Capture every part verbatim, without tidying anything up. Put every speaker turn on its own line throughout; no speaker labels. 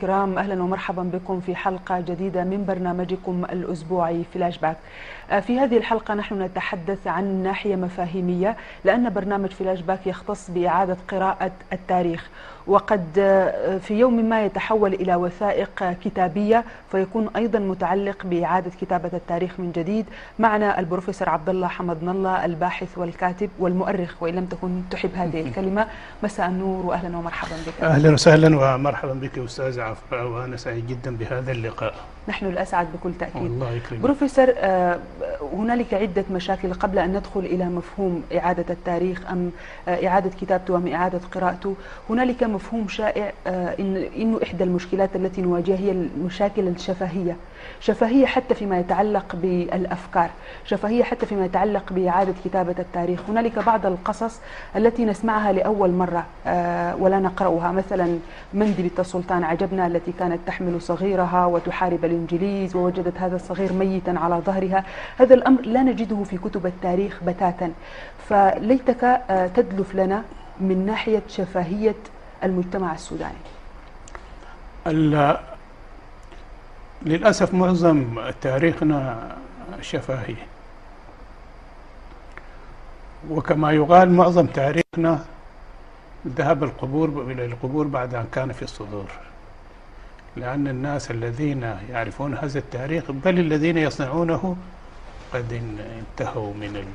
الكرام، أهلا ومرحبا بكم في حلقة جديدة من برنامجكم الأسبوعي فلاش باك. في هذه الحلقة نحن نتحدث عن ناحية مفاهيمية، لأن برنامج فلاش باك يختص بإعادة قراءة التاريخ، وقد في يوم ما يتحول إلى وثائق كتابية فيكون أيضا متعلق بإعادة كتابة التاريخ من جديد. معنا البروفيسور عبد الله حمد نالله، الباحث والكاتب والمؤرخ، وإن لم تكن تحب هذه الكلمة. مساء النور وأهلا ومرحبا بك.
أهلا وسهلا ومرحبا بك أستاذ عفراء، وأنا سعيد جدا بهذا اللقاء.
نحن الأسعد بكل تأكيد.
الله يكرمك.
بروفيسور، هنالك عدة مشاكل قبل أن ندخل إلى مفهوم إعادة التاريخ أم إعادة كتابته أم إعادة قراءته. هنالك مفهوم شائع إن إنه إحدى المشكلات التي نواجهها هي المشاكل الشفهية، شفهية حتى فيما يتعلق بالأفكار، شفهية حتى فيما يتعلق بإعادة كتابة التاريخ. هنالك بعض القصص التي نسمعها لأول مرة ولا نقرأها، مثلا مندي بنت السلطان عجبنا التي كانت تحمل صغيرها وتحارب الإنجليز ووجدت هذا الصغير ميتا على ظهرها. هذا الأمر لا نجده في كتب التاريخ بتاتا، فليتك تدلف لنا من ناحية شفهية المجتمع السوداني.
للأسف معظم تاريخنا شفاهي، وكما يقال معظم تاريخنا ذهب القبور إلى القبور بعد أن كان في الصدور، لأن الناس الذين يعرفون هذا التاريخ بل الذين يصنعونه قد انتهوا من ال...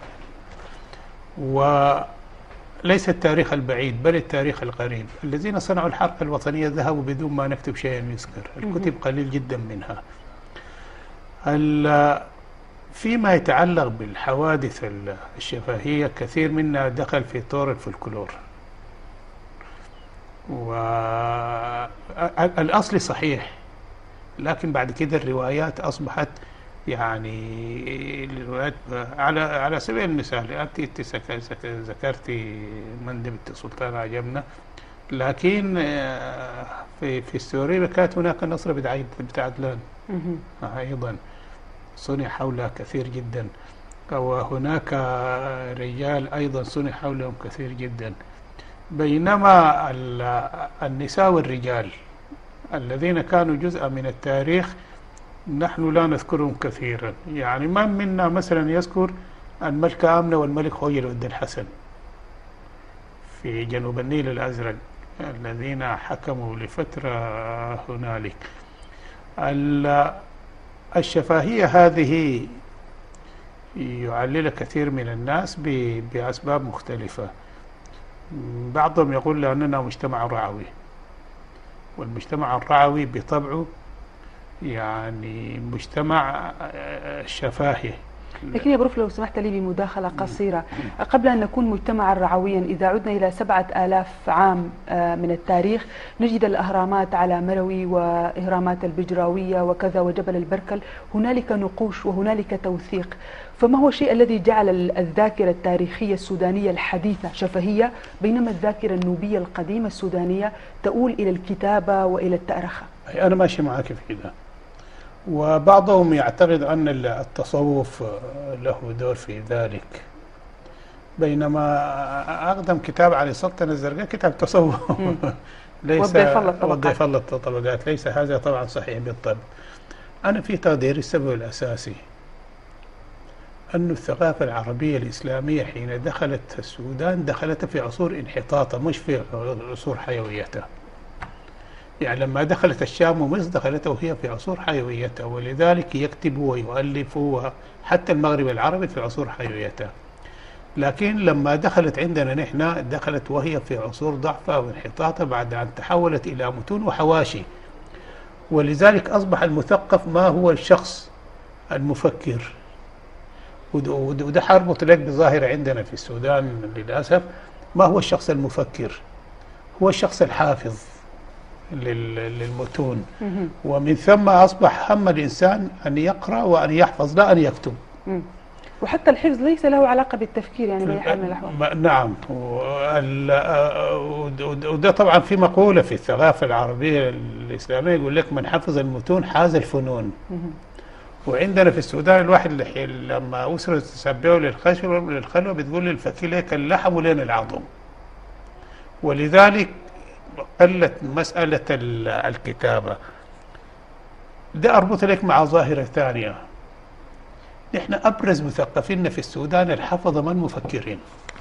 وليس التاريخ البعيد بل التاريخ القريب. الذين صنعوا الحرب الوطنية ذهبوا بدون ما نكتب شيئا يذكر، الكتب قليل جدا منها. فيما يتعلق بالحوادث الشفهية كثير منها دخل في طور الفلكلور، والأصل صحيح، لكن بعد كده الروايات أصبحت يعني الروايات على على سبيل المثال أنت ذكرتي مندي بنت سلطان عجبنا، لكن في في السورية كانت هناك نصرة بنت عدلان أيضا صنع حولها كثير جدا، وهناك رجال أيضا صنع حولهم كثير جدا. بينما النساء والرجال الذين كانوا جزءا من التاريخ نحن لا نذكرهم كثيرا. يعني من منا مثلا يذكر الملكة آمنة والملك خويل ود الحسن في جنوب النيل الأزرق الذين حكموا لفترة هنالك. الشفاهية هذه يعلل كثير من الناس بأسباب مختلفة. بعضهم يقول لأننا مجتمع رعوي، والمجتمع الرعوي بطبعه يعني مجتمع شفاهي.
لكن يا بروف لو سمحت لي بمداخلة قصيرة، قبل أن نكون مجتمعا رعويا إذا عدنا إلى سبعة آلاف عام من التاريخ نجد الأهرامات على مروي وإهرامات البجراوية وكذا وجبل البركل، هنالك نقوش وهنالك توثيق. فما هو الشيء الذي جعل الذاكرة التاريخية السودانية الحديثة شفهية، بينما الذاكرة النوبية القديمة السودانية تؤول إلى الكتابة وإلى التأرخة؟
أنا ماشي معك في كده، وبعضهم يعتقد أن التصوف له دور في ذلك، بينما أقدم كتاب على السلطنة الزرقاء كتاب تصوف ليس وضيف الله الطبقات، ليس هذا طبعا صحيح بالطبع. أنا في تقديري السبب الأساسي أن الثقافة العربية الإسلامية حين دخلت السودان دخلت في عصور انحطاطها مش في عصور حيويتها. يعني لما دخلت الشام ومصر دخلت وهي في عصور حيويتها، ولذلك يكتبوا ويؤلفوا، حتى المغرب العربي في عصور حيويتها. لكن لما دخلت عندنا نحن دخلت وهي في عصور ضعفها وانحطاطها بعد أن تحولت إلى متون وحواشي. ولذلك أصبح المثقف ما هو الشخص المفكر، وده حربط لك بظاهرة عندنا في السودان للأسف. ما هو الشخص المفكر؟ هو الشخص الحافظ للمتون، ومن ثم أصبح هم الإنسان أن يقرأ وأن يحفظ لا أن يكتب.
وحتى الحفظ ليس له علاقة بالتفكير يعني بأي حال من الأحوال.
نعم، وده طبعا في مقولة في الثقافة العربية الإسلامية يقول لك من حفظ المتون حاز الفنون. وعندنا في السودان الواحد لما أسرة تسبيه للخلوة بتقول للفكي لك اللحم ولين العظم. ولذلك قلت مسألة الكتابة. ده أربط لك مع ظاهرة ثانية. نحن أبرز مثقفين في السودان الحفظة ما المفكرين.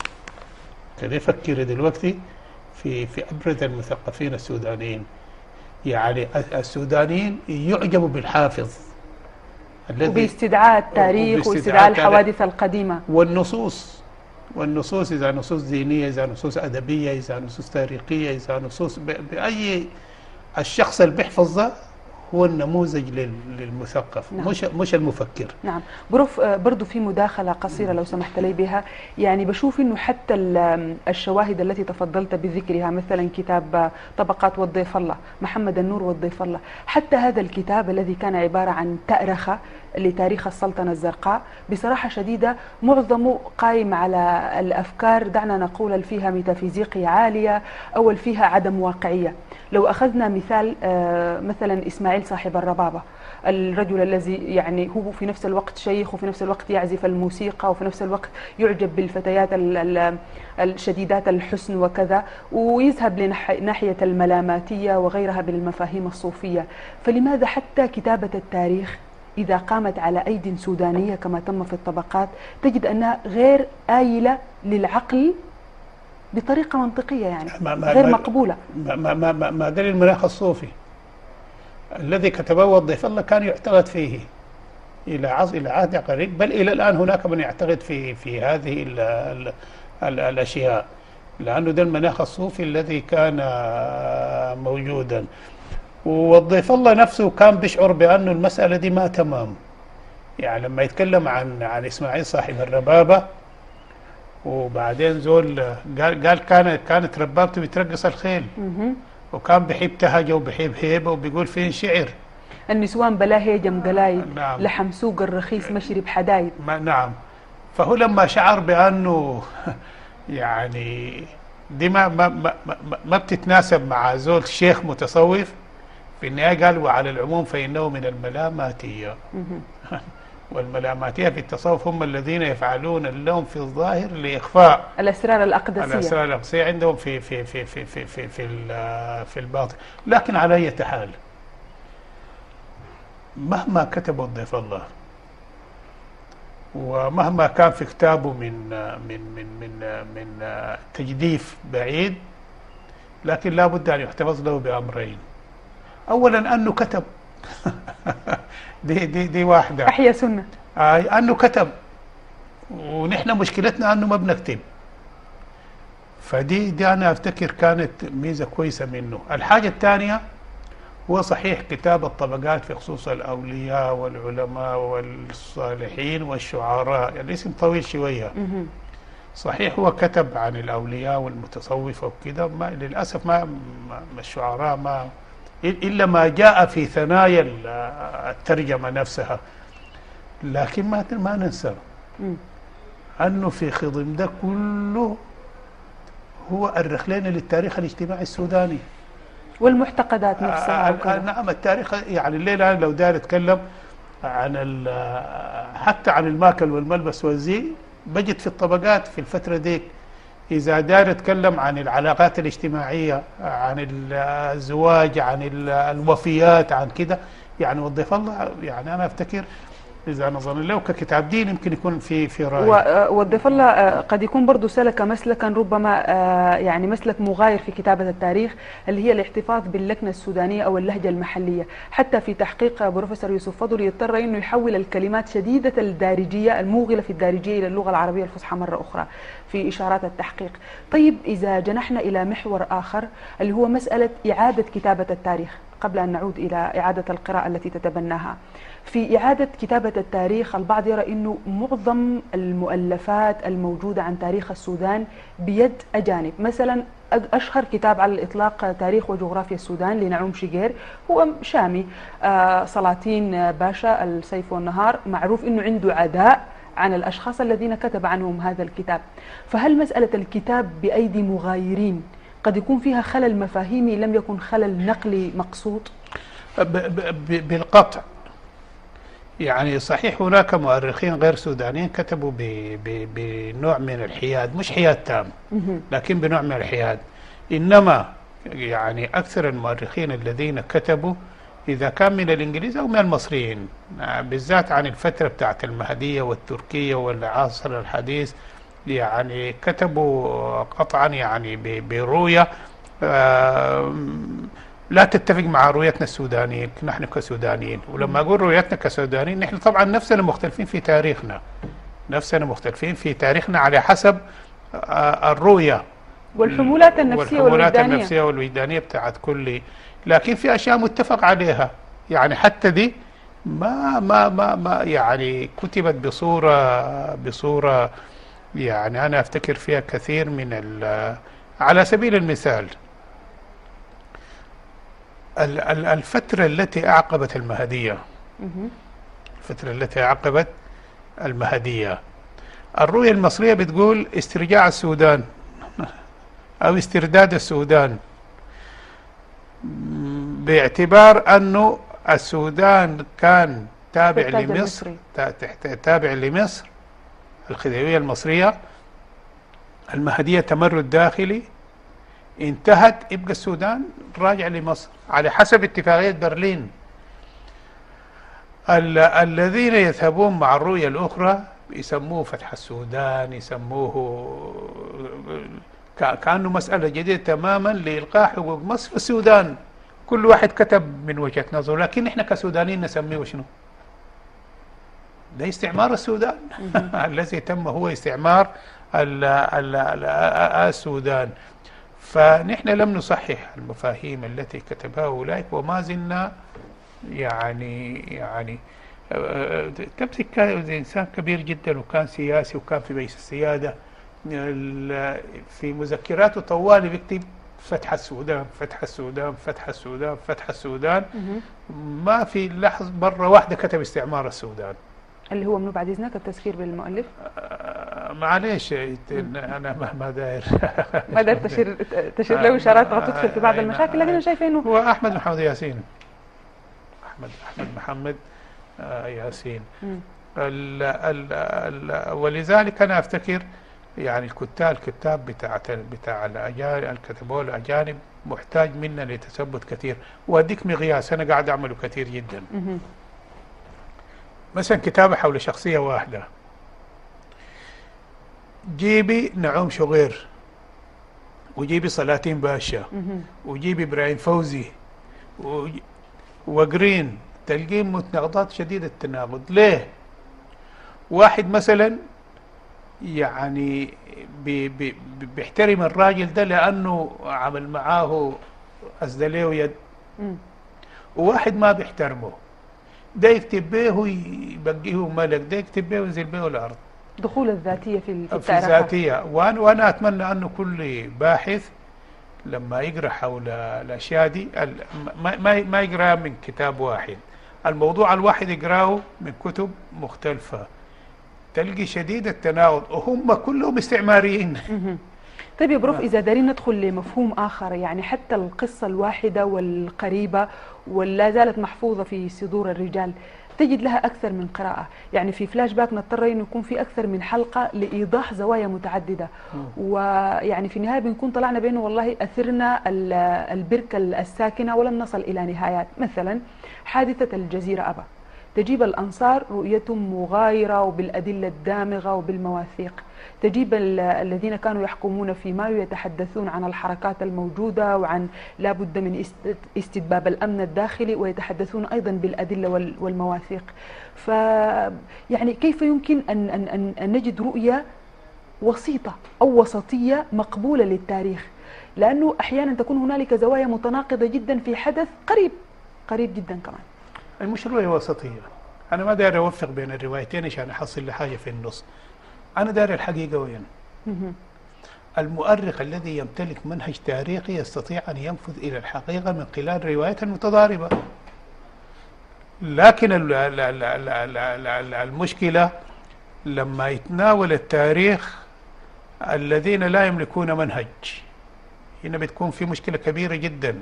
كده فكر دلوقتي في في أبرز المثقفين السودانيين. يعني السودانيين يعجبوا بالحافظ
وباستدعاء التاريخ واستدعاء الحوادث القديمة
والنصوص والنصوص إذا نصوص دينية، إذا نصوص أدبية، إذا نصوص تاريخية، إذا نصوص بأي. الشخص اللي بيحفظ ده هو النموذج للمثقف. نعم. مش مش المفكر.
نعم. بروف برضو في مداخلة قصيرة لو سمحت لي بها. يعني بشوف انه حتى الشواهد التي تفضلت بذكرها مثلا كتاب طبقات والضيف الله، محمد النور والضيف الله، حتى هذا الكتاب الذي كان عبارة عن تأرخة لتاريخ السلطنة الزرقاء بصراحة شديدة معظمه قائم على الأفكار دعنا نقول فيها ميتافيزيقية عالية أو فيها عدم واقعية. لو أخذنا مثال مثلا إسماعيل صاحب الربابة، الرجل الذي يعني هو في نفس الوقت شيخ وفي نفس الوقت يعزف الموسيقى وفي نفس الوقت يعجب بالفتيات الشديدات الحسن وكذا، ويذهب لناحية الملاماتية وغيرها من المفاهيم الصوفية. فلماذا حتى كتابة التاريخ إذا قامت على أيد سودانية كما تم في الطبقات تجد أنها غير آيلة للعقل بطريقة منطقية، يعني
ما ما
غير
ما
مقبولة.
ما ما ما, ما, ما دليل المناخ الصوفي الذي كتبه والضيف الله كان يعتقد فيه إلى عصر إلى عهد قريب، بل إلى الآن هناك من يعتقد في في هذه ال ال ال الأشياء، لأنه ده المناخ الصوفي الذي كان موجودا. والضيف الله نفسه كان بيشعر بأنه المسألة دي ما تمام. يعني لما يتكلم عن عن إسماعيل صاحب الربابة وبعدين زول قال قال كانت كانت ربابته بترقص الخيل وكان بيحب تهجة وبيحب هيبة وبيقول فيه شعر
النسوان بلا هيجم قلايد. نعم. لحم سوق الرخيص مشرب حدايد.
نعم. فهو لما شعر بأنه يعني دي ما ما ما, ما بتتناسب مع زول شيخ متصوف، في النهاية قال وعلى العموم فإنه من الملاماتية. والملاماتية في التصوف هم الذين يفعلون اللوم في الظاهر لإخفاء
الأسرار الأقدسية.
الأسرار الأقدسية عندهم في في في في في في في, في الباطن. لكن على أي حال مهما كتب الضيف الله ومهما كان في كتابه من من من من من تجديف بعيد، لكن لا بد أن يحتفظ له بأمرين. أولا أنه كتب دي دي دي واحدة
أحيا سنة.
آه أنه كتب ونحن مشكلتنا أنه ما بنكتب. فدي دي أنا أفتكر كانت ميزة كويسة منه. الحاجة الثانية هو صحيح كتاب الطبقات في خصوص الأولياء والعلماء والصالحين والشعراء، الاسم طويل شوية. صحيح هو كتب عن الأولياء والمتصوفة وكده، ما للأسف ما, ما الشعراء ما إلا ما جاء في ثنايا الترجمة نفسها. لكن ما ما ننسى أنه في خضم ده كله هو الرخلين للتاريخ الاجتماعي السوداني
والمعتقدات نفسها.
آه نعم. التاريخ يعني الليلة لو داير أتكلم عن حتى عن الماكل والملبس والزي بجد في الطبقات في الفترة ديك. إذا داير أتكلم عن العلاقات الاجتماعية، عن الزواج، عن الوفيات، عن كده، يعني والضيف الله يعني أنا أفتكر إذا نظر له ككتاب دين يمكن يكون في في رأي.
والضيف الله قد يكون برضو سلك مسلكا ربما يعني مسلك مغاير في كتابة التاريخ اللي هي الاحتفاظ باللكنة السودانية أو اللهجة المحلية. حتى في تحقيق بروفيسور يوسف فضل يضطر إنه يحول الكلمات شديدة الدارجية الموغلة في الدارجية إلى اللغة العربية الفصحى مرة أخرى في إشارات التحقيق. طيب إذا جنحنا إلى محور آخر اللي هو مسألة إعادة كتابة التاريخ قبل أن نعود إلى إعادة القراءة التي تتبناها. في إعادة كتابة التاريخ البعض يرى أنه معظم المؤلفات الموجودة عن تاريخ السودان بيد أجانب. مثلا أشهر كتاب على الإطلاق تاريخ وجغرافيا السودان لنعوم شيغير هو شامي. آه سلاطين باشا السيف والنهار معروف أنه عنده عداء عن الأشخاص الذين كتب عنهم هذا الكتاب. فهل مسألة الكتاب بأيدي مغايرين قد يكون فيها خلل مفاهيمي لم يكن خلل نقلي مقصود؟
بالقطع. يعني صحيح هناك مؤرخين غير سودانيين كتبوا بنوع من الحياد، مش حياد تام لكن بنوع من الحياد. إنما يعني أكثر المؤرخين الذين كتبوا إذا كان من الإنجليز أو من المصريين بالذات عن الفترة بتاعت المهدية والتركية والعصر الحديث، يعني كتبوا قطعا يعني برؤية لا تتفق مع رؤيتنا السودانيين نحن كسودانيين. ولما أقول رؤيتنا كسودانيين نحن طبعا نفسنا مختلفين في تاريخنا، نفسنا مختلفين في تاريخنا على حسب الرؤية
والحمولات النفسية
والحمولات
والوجدانية
النفسية والوجدانية بتاعت كل، لكن في أشياء متفق عليها يعني حتى دي ما ما ما ما يعني كتبت بصورة بصورة يعني أنا أفتكر فيها كثير من ال على سبيل المثال الفترة التي أعقبت المهدية، الفترة التي أعقبت المهدية الرؤية المصرية بتقول استرجاع السودان أو استرداد السودان، باعتبار أنه السودان كان تابع لمصر تابع لمصر الخديوية المصرية، المهدية تمرد داخلي انتهت، يبقى السودان راجع لمصر على حسب اتفاقية برلين. ال الذين يذهبون مع الرؤية الأخرى يسموه فتح السودان، يسموه كأنه مسألة جديدة تماما لإلقاء حقوق مصر في السودان، كل واحد كتب من وجهة نظره، لكن احنا كسودانيين نسميه شنو؟ ده استعمار السودان الذي تم هو استعمار ال ال ال السودان. فنحن لم نصحح المفاهيم التي كتبها أولئك وما زلنا يعني يعني تمسك كان إنسان كبير جدا وكان سياسي وكان في مجلس السيادة، في مذكراته طوالي بيكتب فتح السودان فتح السودان فتح السودان فتح السودان، ما في لحظة مرة واحدة كتب استعمار السودان.
اللي هو منو بعد إذنك التذكير بالمؤلف؟
آه معليش أنا مهما داير
ما داير تشير تشير له إشارات تدخل في بعض المشاكل، لكن أنا شايفه إنه
هو أحمد محمد ياسين، أحمد أحمد محمد آه ياسين. ال ال ال ولذلك أنا أفتكر يعني الكتاب الكتاب بتاع بتاع الأجانب الكتبوا الأجانب محتاج منا لتثبت كثير، وأديك مقياس أنا قاعد أعمله كثير جدا. مثلا كتابة حول شخصية واحدة، جيبي نعوم شغير وجيبي سلاطين باشا وجيبي إبراهيم فوزي وقرين، تلقين متناقضات شديدة التناقض. ليه؟ واحد مثلا يعني بي بي بيحترم الراجل ده لأنه عمل معاه أسدى له يد، وواحد ما بيحترمه، ده يكتب به ويبقيه ملك، ده يكتب به وينزل به الأرض.
دخول الذاتية في
في الذاتية. وأنا وأنا أتمنى أنه كل باحث لما يقرأ حول الأشياء دي ما ما ما يقرأ من كتاب واحد، الموضوع الواحد يقرأه من كتب مختلفة، تلقي شديد التناقض وهم كلهم استعماريين.
طيب يا بروف، إذا دارين ندخل لمفهوم آخر، يعني حتى القصة الواحدة والقريبة ولا زالت محفوظة في صدور الرجال تجد لها أكثر من قراءة، يعني في فلاش باك نضطر إنه يكون في أكثر من حلقة لإيضاح زوايا متعددة، ويعني في النهاية بنكون طلعنا بينه والله أثرنا البركة الساكنة ولم نصل إلى نهايات. مثلا حادثة الجزيرة أبا تجيب الأنصار رؤيتهم مغايرة وبالأدلة الدامغة وبالمواثيق، تجيب الذين كانوا يحكمون في مايو يتحدثون عن الحركات الموجودة وعن لا بد من استتباب الأمن الداخلي ويتحدثون أيضا بالأدلة والمواثيق. ف يعني كيف يمكن أن, أن, أن نجد رؤية وسيطة أو وسطية مقبولة للتاريخ؟ لأنه أحيانا تكون هنالك زوايا متناقضة جدا في حدث قريب قريب جدا كمان.
مش رؤية وسطية، أنا ما داير أوفق بين الروايتين عشان أحصل لحاجة في النص، أنا داير الحقيقة وين؟ المؤرخ الذي يمتلك منهج تاريخي يستطيع أن ينفذ إلى الحقيقة من خلال روايات متضاربة، لكن المشكلة لما يتناول التاريخ الذين لا يملكون منهج، هنا بتكون في مشكلة كبيرة جدا.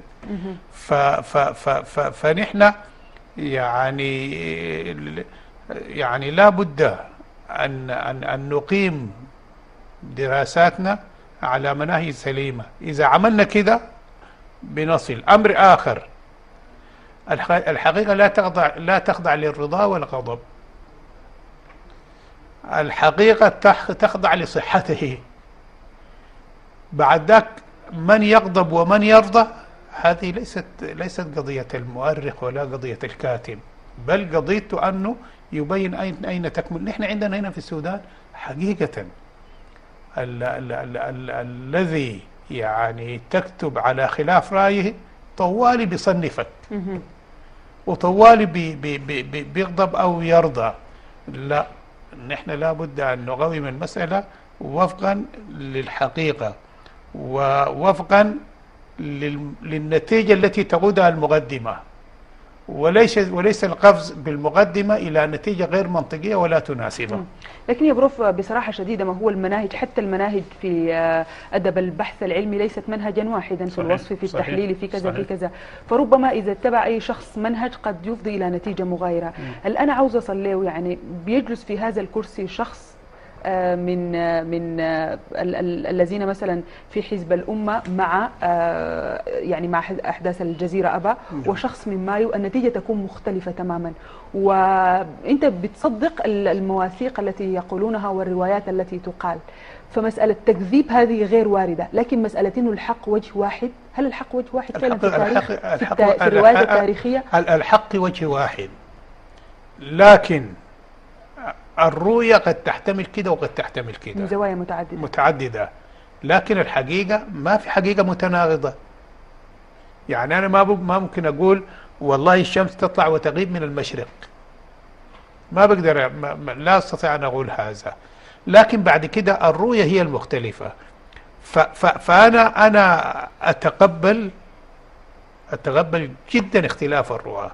فنحن يعني يعني لا بد أن, أن, أن نقيم دراساتنا على مناهج سليمة. إذا عملنا كده بنصل. أمر آخر، الحقيقة لا تخضع لا تخضع للرضا والغضب، الحقيقة تخضع لصحته. بعد ذاك من يغضب ومن يرضى هذه ليست ليست قضية المؤرخ ولا قضية الكاتب، بل قضيته أنه يبين أين أين تكمن. نحن عندنا هنا في السودان حقيقة ال ال ال ال الذي يعني تكتب على خلاف رأيه طوالي بيصنفك وطوالي بي بي بي بيغضب أو يرضى. لا، نحن لابد أن نقوم المسألة وفقا للحقيقة ووفقا للنتيجة التي تقودها المقدمة، وليس وليس القفز بالمقدمة إلى نتيجة غير منطقية ولا تناسبه.
لكن يا بروف بصراحة شديدة، ما هو المناهج حتى المناهج في أدب البحث العلمي ليست منهجا واحدا في الوصف في التحليل في كذا في كذا، فربما إذا اتبع أي شخص منهج قد يفضي إلى نتيجة مغايرة. هل أنا عاوز أصل له يعني بيجلس في هذا الكرسي شخص من من الذين مثلا في حزب الأمة مع يعني مع أحداث الجزيرة أبا، وشخص من مايو، النتيجة تكون مختلفة تماما، وأنت بتصدق المواثيق التي يقولونها والروايات التي تقال. فمسألة تكذيب هذه غير واردة، لكن مسألة إنه الحق وجه واحد، هل الحق وجه واحد فعلا في التاريخ
الحق
في, في الروايات التاريخية؟
الحق وجه واحد، لكن الرؤية قد تحتمل كده وقد تحتمل كده
من زوايا متعددة
متعددة لكن الحقيقة ما في حقيقة متناقضة. يعني أنا ما ما ممكن أقول والله الشمس تطلع وتغيب من المشرق، ما بقدر ما لا أستطيع أن أقول هذا، لكن بعد كده الرؤية هي المختلفة. فأنا أنا أتقبل أتقبل جدا اختلاف الرؤى،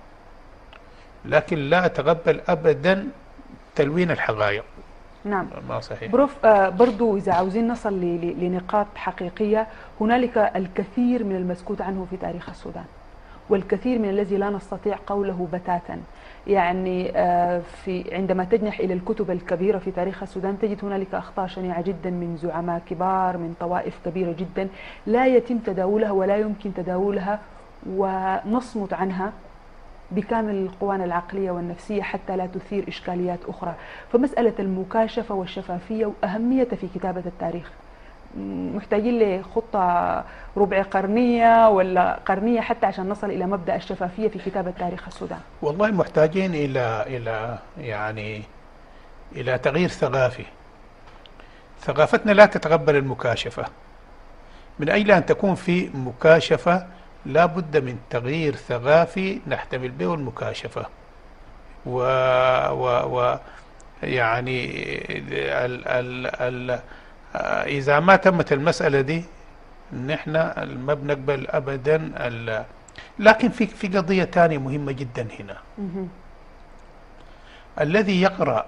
لكن لا أتقبل أبدا تلوين الحقائق.
نعم،
ما صحيح.
بروف آه برضو إذا عاوزين نصل لنقاط حقيقية، هنالك الكثير من المسكوت عنه في تاريخ السودان، والكثير من الذي لا نستطيع قوله بتاتا. يعني آه في عندما تجنح إلى الكتب الكبيرة في تاريخ السودان تجد هنالك أخطاء شنيعة جدا من زعماء كبار من طوائف كبيرة جدا لا يتم تداولها ولا يمكن تداولها، ونصمت عنها بكامل القوانا العقلية والنفسية حتى لا تثير إشكاليات أخرى. فمسألة المكاشفة والشفافية وأهمية في كتابة التاريخ محتاجين لخطة ربع قرنية ولا قرنية حتى عشان نصل إلى مبدأ الشفافية في كتابة تاريخ السودان.
والله محتاجين إلى إلى يعني إلى تغيير ثقافي. ثقافتنا لا تتقبل المكاشفة. من أجل أن تكون في مكاشفة لا بد من تغيير ثقافي نحتمل به المكاشفة. و, و, و يعني ال ال ال إذا ما تمت المسألة دي نحن ما بنقبل أبدا. لكن في في قضية ثانية مهمة جدا هنا. الذي يقرأ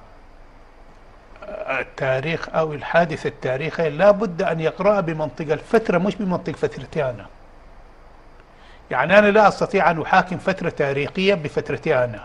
التاريخ أو الحادث التاريخي لا بد أن يقرأ بمنطق الفترة مش بمنطق فترتي أنا. يعني أنا لا أستطيع أن أحاكم فترة تاريخية بفترتي أنا،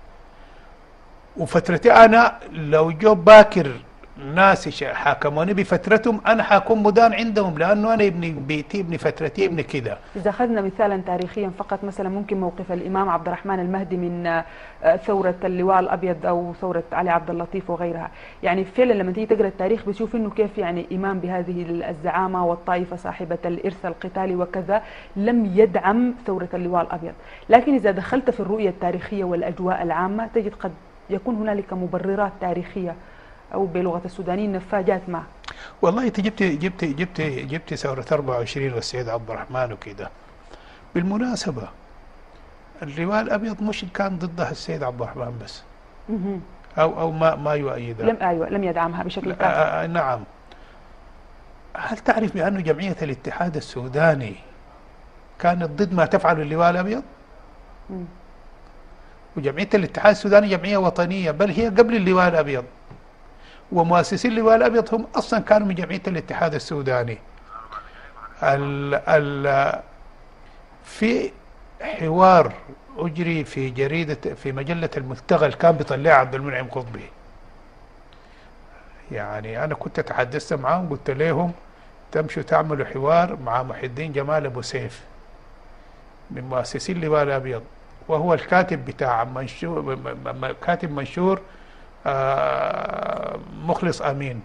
وفترتي أنا لو جو باكر ناس حاكموني بفترتهم أنا حاكون مدان عندهم، لأنه أنا ابني بيتي ابني فترتي ابني كده.
إذا أخذنا مثالا تاريخيا فقط، مثلا ممكن موقف الإمام عبد الرحمن المهدي من ثورة اللواء الأبيض أو ثورة علي عبد اللطيف وغيرها. يعني فعلا لما تيجي تقرأ التاريخ بتشوف إنه كيف يعني إمام بهذه الزعامة والطائفة صاحبة الإرث القتالي وكذا لم يدعم ثورة اللواء الأبيض. لكن إذا دخلت في الرؤية التاريخية والأجواء العامة تجد قد يكون هنالك مبررات تاريخية أو بلغة السودانيين نفاجات معه.
والله أنت جبت جبت جبت جبت ثورة أربعة وعشرين والسيد عبد الرحمن وكده. بالمناسبة اللواء الأبيض مش كان ضدها السيد عبد الرحمن بس، أو أو ما ما يؤيدها.
لم أيوة لم يدعمها بشكل كامل.
آه نعم. هل تعرف بأن جمعية الاتحاد السوداني كانت ضد ما تفعل اللواء الأبيض؟ مم. وجمعية الاتحاد السوداني جمعية وطنية، بل هي قبل اللواء الأبيض، ومؤسسين اللواء الأبيض هم أصلا كانوا من جمعية الاتحاد السوداني. ال ال في حوار أجري في جريدة في مجلة المستقل كان بيطلع عبد المنعم قطبي. يعني أنا كنت تحدثت معهم قلت لهم تمشوا تعملوا حوار مع محي الدين جمال أبو سيف من مؤسسي اللواء الأبيض، وهو الكاتب بتاع منشور، كاتب منشور مخلص أمين.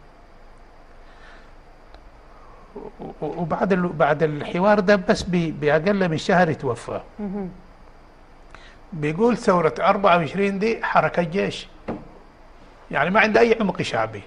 وبعد بعد الحوار ده بس بأقل من شهر توفى. بيقول ثورة أربعة وعشرين دي حركة جيش، يعني ما عندها أي عمق شعبي،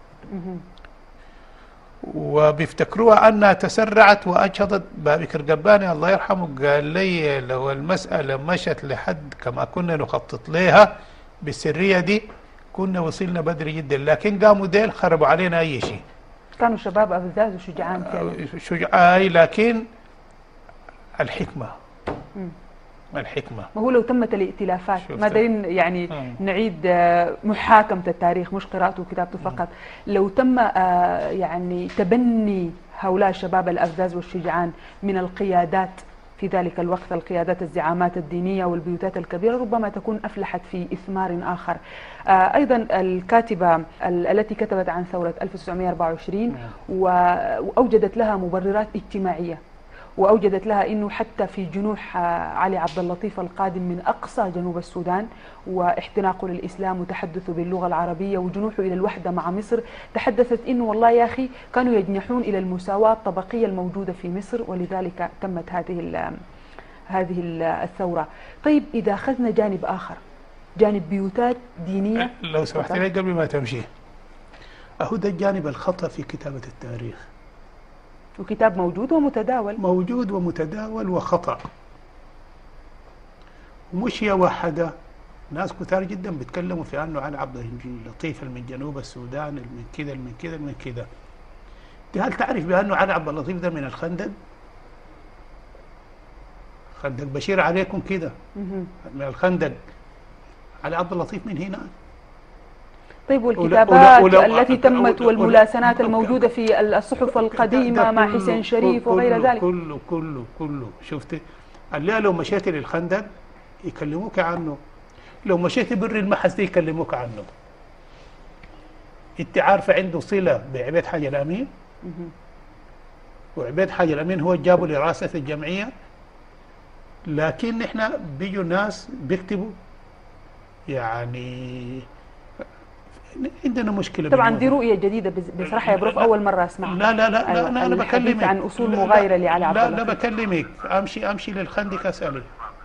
وبيفتكروها أنها تسرعت وأجهضت. بابكر قباني الله يرحمه قال لي لو المسألة مشت لحد كما كنا نخطط لها بالسرية دي كنا وصلنا بدري جدا، لكن قاموا ديل خربوا علينا أي شيء.
كانوا شباب أفزاز وشجعان فعلا.
شجعان، لكن الحكمة م. الحكمة.
ما هو لو تمت الائتلافات ما دارين يعني مم. نعيد محاكمة التاريخ مش قراءته وكتابته فقط. مم. لو تم يعني تبني هؤلاء الشباب الأفزاز والشجعان من القيادات في ذلك الوقت، القيادات الزعامات الدينية والبيوتات الكبيرة، ربما تكون أفلحت في إثمار آخر. أيضا الكاتبة التي كتبت عن ثورة ألف وتسعمئة وأربعة وعشرين مم. وأوجدت لها مبررات اجتماعية، وأوجدت لها أنه حتى في جنوح علي عبد اللطيف القادم من أقصى جنوب السودان واحتناقه للإسلام وتحدثه باللغة العربية وجنوحه إلى الوحدة مع مصر، تحدثت أنه والله يا أخي كانوا يجنحون إلى المساواة الطبقية الموجودة في مصر، ولذلك تمت هذه هذه الثورة. طيب إذا أخذنا جانب آخر، جانب بيوتات دينية،
لو سمحت لي قبل ما تمشي، أهو ده الجانب الخطأ في كتابة التاريخ.
وكتاب موجود ومتداول،
موجود ومتداول وخطأ، ومش هي واحدة، ناس كثار جدا بيتكلموا في أنه علي عبد اللطيف من جنوب السودان، من كذا من كذا من كذا. هل تعرف بأنه علي عبد اللطيف ده من الخندق؟ خندق بشير عليكم كده من الخندق. علي عبد اللطيف من هنا.
طيب والكتابات التي تمت والملاسنات الموجودة في الصحف القديمة مع حسين شريف وغير ذلك،
كله كله كله شفت اللي لو مشيت للخندق يكلموك عنه، لو مشيت بر المحس دي يكلموك عنه. انت عارفه عنده صله بعبيد حاج الامين، وعبيد حاج الامين هو جابه لرئاسه الجمعيه، لكن احنا بيجوا ناس بيكتبوا يعني عندنا مشكله.
طبعا دي رؤيه جديده بصراحه يا بروف، اول مره اسمعها.
لا لا لا, لا انا انا بكلمك
عن اصول مغايره لعلي عبد
الله. لا لا بكلمك، امشي امشي للخندق اسالي.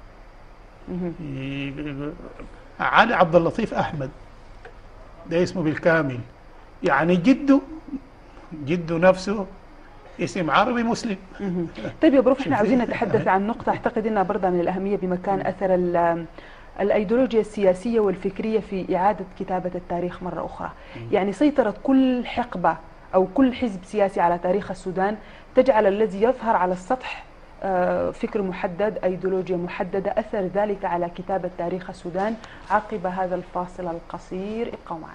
علي عبد اللطيف احمد ده اسمه بالكامل، يعني جده جده نفسه اسم عربي مسلم.
طيب يا بروف، احنا عاوزين نتحدث عن نقطه اعتقد انها برضه من الاهميه بمكان، اثر الأيديولوجيا السياسية والفكرية في إعادة كتابة التاريخ مرة أخرى. يعني سيطرة كل حقبة أو كل حزب سياسي على تاريخ السودان تجعل الذي يظهر على السطح فكر محدد، أيديولوجيا محددة، أثر ذلك على كتابة تاريخ السودان. عقب هذا الفاصل القصير ابقوا معنا.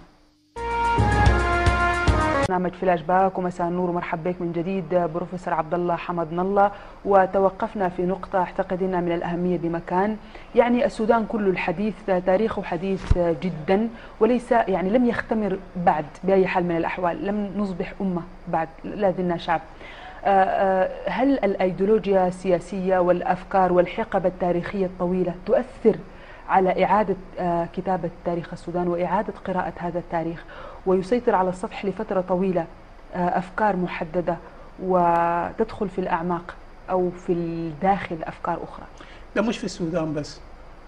برنامج فلاش باك ومساء النور ومرحبا بك من جديد بروفيسور عبد الله حمد نالله. وتوقفنا في نقطة اعتقد انها من الأهمية بمكان، يعني السودان كله الحديث، تاريخه حديث جدا، وليس يعني لم يختمر بعد بأي حال من الأحوال، لم نصبح أمة بعد، لا زلنا شعب. هل الأيديولوجيا السياسية والأفكار والحقبة التاريخية الطويلة تؤثر على إعادة كتابة تاريخ السودان وإعادة قراءة هذا التاريخ، ويسيطر على السطح لفترة طويلة أفكار محددة وتدخل في الأعماق أو في الداخل أفكار أخرى؟
ده مش في السودان بس،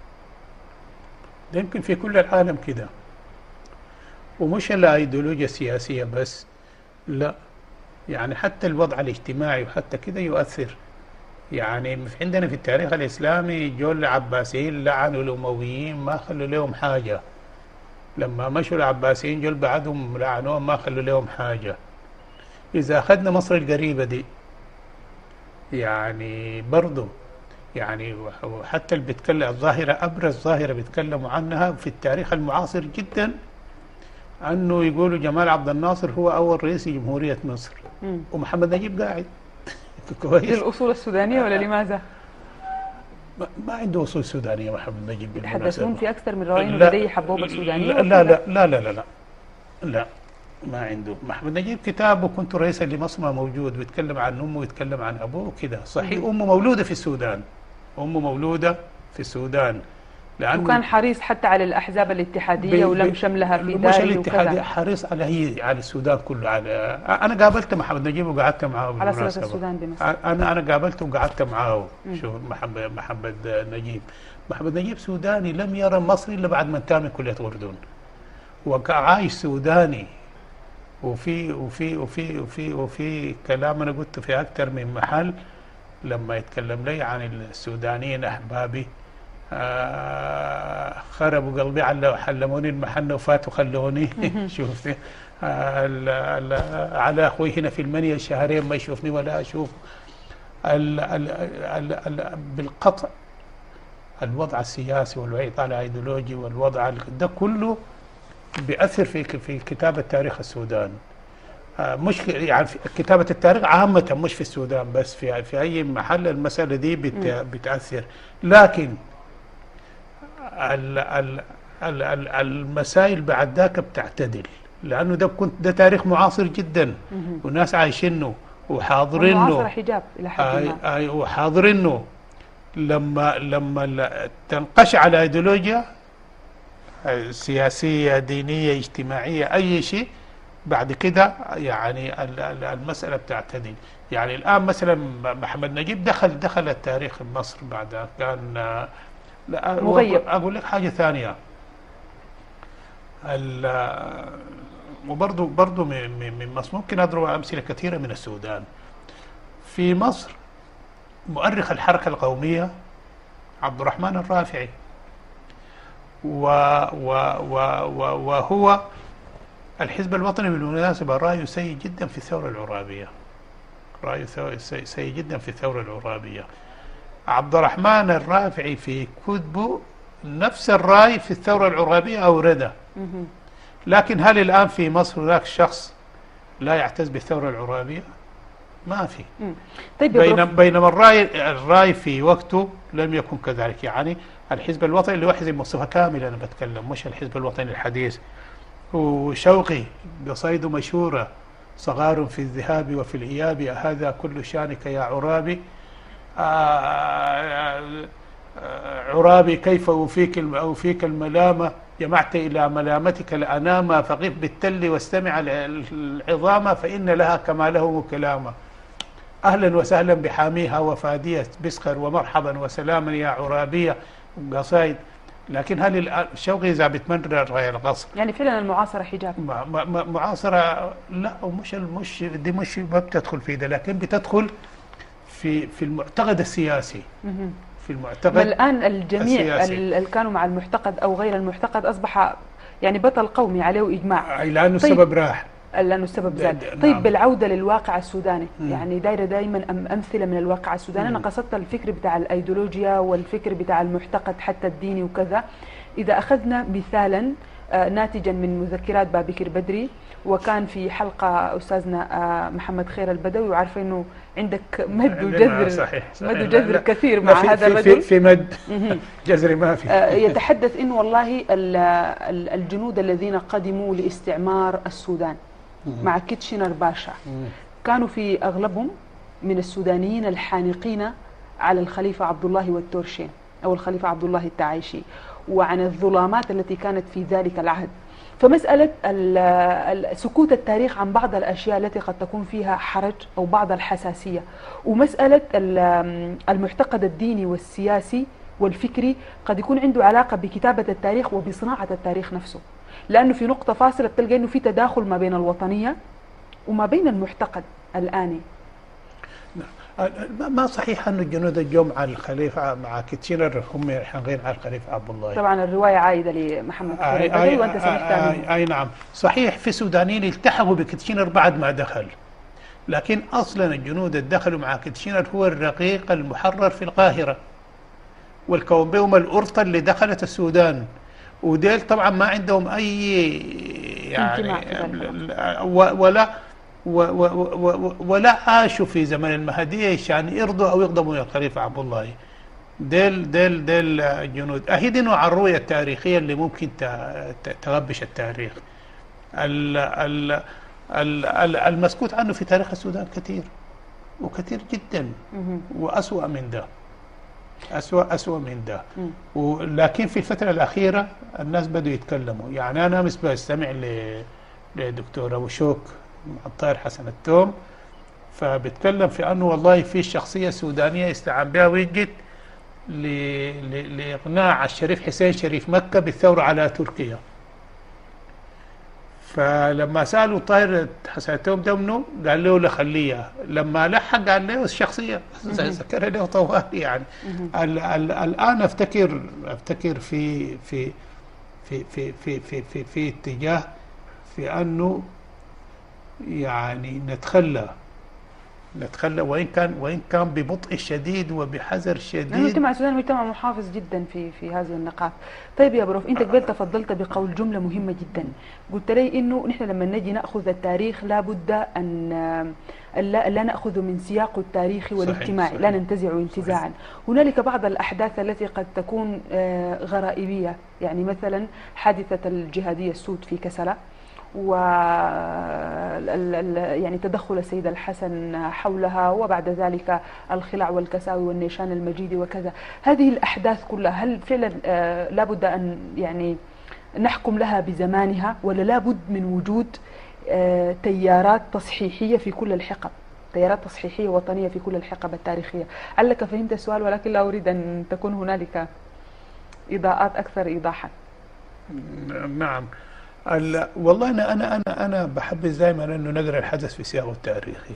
ده يمكن في كل العالم كده، ومش الأيديولوجيا السياسية بس، لا، يعني حتى الوضع الاجتماعي وحتى كده يؤثر. يعني عندنا في التاريخ الإسلامي جول العباسيين لعنوا الأمويين ما خلوا لهم حاجة، لما مشوا العباسيين جول بعدهم لعنوهم ما خلوا لهم حاجة. إذا أخذنا مصر القريبة دي يعني برضو يعني حتى اللي بيتكلم الظاهرة، أبرز ظاهرة بيتكلموا عنها في التاريخ المعاصر جدا، أنه يقولوا جمال عبد الناصر هو أول رئيس جمهورية مصر، م. ومحمد نجيب قاعد
كويس. للأصول السودانية ولا لماذا؟
ما, ما عنده أصول سودانية محمد نجيب.
يتحدثون في أكثر من رواية إنه لديه حبوبة سودانية؟
لا لا لا لا لا لا لا لا ما عنده. محمد نجيب كتابه كنت رئيسا لمصمى موجود، بيتكلم عن أمه ويتكلم عن أبوه كده، صحيح أمه مولودة في السودان أمه مولودة في السودان،
لأنه وكان حريص حتى على الأحزاب الاتحادية ولم شملها في داره.
مش الاتحادية، حريص على هي على السودان كله. على أنا قابلت محمد نجيب وقعدت معاه
على صلة السودان بمصر.
أنا أنا قابلته وقعدت معاه. شوف محمد محمد نجيب محمد نجيب سوداني لم يرى مصر إلا بعد ما انتهى من كلية أردن، وعايش سوداني. وفي وفي وفي وفي وفي كلام أنا قلته في أكثر من محل لما يتكلم لي عن السودانيين أحبابي، آه خربوا قلبي على حلموني المحنة وفاتوا خلوني. شوفتي آه على أخوي هنا في المنيا شهرين ما يشوفني ولا أشوف. ال ال ال ال بالقطع الوضع السياسي والوضع الايديولوجي والوضع ده كله بيأثر في في كتابة تاريخ السودان. آه مش يعني في كتابة التاريخ عامة، مش في السودان بس، في في أي محل المسألة دي بت بتأثر. لكن ال ال ال ال المسائل بعد ذاك بتعتدل، لأنه ده كنت ده تاريخ معاصر جدا والناس عايشينه وحاضرينه.
معاصر حجاب إلى حد ما.
آي وحاضرينه. لما لما تنقش على ايديولوجيا سياسية دينية اجتماعية أي شيء بعد كده يعني المسألة بتعتدل. يعني الآن مثلا محمد نجيب دخل دخل التاريخ مصر بعد كان لا
مغيب.
أقول لك حاجة ثانية، وبرضه برضه من مصر ممكن أضرب أمثلة كثيرة من السودان. في مصر مؤرخ الحركة القومية عبد الرحمن الرافعي، و و و و وهو الحزب الوطني بالمناسبة رأيه سيء جدا في الثورة العرابية، رأيه سيء جدا في الثورة العرابية. عبد الرحمن الرافعي في كتبه نفس الرأي في الثورة العرابية أورده. لكن هل الآن في مصر هناك شخص لا يعتز بالثورة العرابية؟ ما في. طيب بينما بينما الرأي الرأي في وقته لم يكن كذلك. يعني الحزب الوطني اللي هو حزب مصطفى كامل أنا بتكلم، مش الحزب الوطني الحديث. وشوقي قصيده مشهورة: صغار في الذهاب وفي الإياب هذا كل شانك يا عرابي. عرابي كيف أوفيك أوفيك الملامة، جمعت إلى ملامتك الأنامة، فقف بالتل واستمع العظامة فإن لها كما له كلامة. أهلا وسهلا بحاميها وفادية بسخر ومرحبا وسلاما يا عرابية. قصايد. لكن هل شوقي إذا بتمرر غير القصر
يعني فعلا المعاصرة حجاب؟
معاصرة لا، ومش مش دي مش ما بتدخل في ده، لكن بتدخل في في المعتقد السياسي. في المعتقد
الآن الجميع اللي كانوا مع المعتقد أو غير المعتقد أصبح يعني بطل قومي عليه إجماع،
لأنه طيب السبب راح،
لأنه السبب زاد. طيب نعم. بالعودة للواقع السوداني، مم. يعني دايرة دائما أمثلة من الواقع السوداني. مم. أنا قصدت الفكر بتاع الأيديولوجيا والفكر بتاع المعتقد حتى الديني وكذا. إذا أخذنا مثالا ناتجا من مذكرات بابكر بدري، وكان في حلقة أستاذنا محمد خير البدوي، وعارفة أنه عندك مد وجذر
صحيح صحيح
مد وجذر كثير مع
في
هذا
في,
الرجل.
في مد جذري ما في.
يتحدث إنه والله الجنود الذين قدموا لاستعمار السودان مع كيتشنر باشا كانوا في أغلبهم من السودانيين الحانقين على الخليفة عبد الله والتورشين أو الخليفة عبد الله التعايشي، وعن الظلامات التي كانت في ذلك العهد. فمسألة سكوت التاريخ عن بعض الأشياء التي قد تكون فيها حرج أو بعض الحساسية، ومسألة المعتقد الديني والسياسي والفكري قد يكون عنده علاقة بكتابة التاريخ وبصناعة التاريخ نفسه، لأنه في نقطة فاصلة بتلقى أنه في تداخل ما بين الوطنية وما بين المعتقد الآني.
ما صحيح أن الجنود الجو مع الخليفة مع كيتشنر هم حنغين على الخليفة عبد الله.
طبعا الرواية عائدة لمحمد خير البدوي وأنت سمعتها منه.
أي نعم صحيح. في سودانيين التحقوا بكيتشنر بعد ما دخل، لكن أصلا الجنود اللي دخلوا مع كيتشنر هو الرقيق المحرر في القاهرة، والكومبيوم الأرطة اللي دخلت السودان، وديل طبعا ما عندهم أي يعني ولا و و و ولا عاشوا في زمن المهدية عشان يرضوا أو يغضبوا من الخليفة عبد الله. ديل ديل ديل الجنود أهدنوا على الرؤية التاريخية اللي ممكن تغبش التاريخ. ال ال ال المسكوت عنه في تاريخ السودان كثير وكثير جدا وأسوأ من ده. أسوأ أسوأ من ده. ولكن في الفترة الأخيرة الناس بدوا يتكلموا. يعني أنا أمس بستمع لدكتور أبو شوك الطاهر حسن التوم، فبتكلم في أنه والله في الشخصية السودانية يستعان بها ويجد لإقناع الشريف حسين شريف مكة بالثورة على تركيا. فلما سألوا طاهر حسن التوم ده منه قال له لا خليها، لما لحق قال له الشخصية ذكر له طوال. يعني ال ال الآن أفتكر أفتكر في في في في في في في, في اتجاه في أنه يعني نتخلى نتخلى وإن كان وإن كان ببطء شديد وبحذر شديد.
المجتمع السوداني مجتمع محافظ جدا في في هذه النقاط. طيب يا بروف، انت قبل تفضلت بقول جمله مهمه جدا، قلت لي انه نحن لما نجي ناخذ التاريخ لابد ان لا, لا ناخذ من سياقه التاريخي والاجتماعي، لا ننتزع انتزاعا. هنالك بعض الاحداث التي قد تكون غرائبيه، يعني مثلا حادثه الجهاديه السود في كسلا، و يعني تدخل السيد الحسن حولها، وبعد ذلك الخلع والكساوي والنيشان المجيدي وكذا. هذه الأحداث كلها هل فعلا لابد أن يعني نحكم لها بزمانها، ولا لابد من وجود تيارات تصحيحية في كل الحقب، تيارات تصحيحية وطنية في كل الحقب التاريخية؟ علك فهمت السؤال، ولكن لا أريد أن تكون هنالك إضاءات أكثر إيضاحا.
نعم. والله أنا أنا أنا أنا بحبذ دائما إنه نقرأ الحدث في سياقه التاريخي،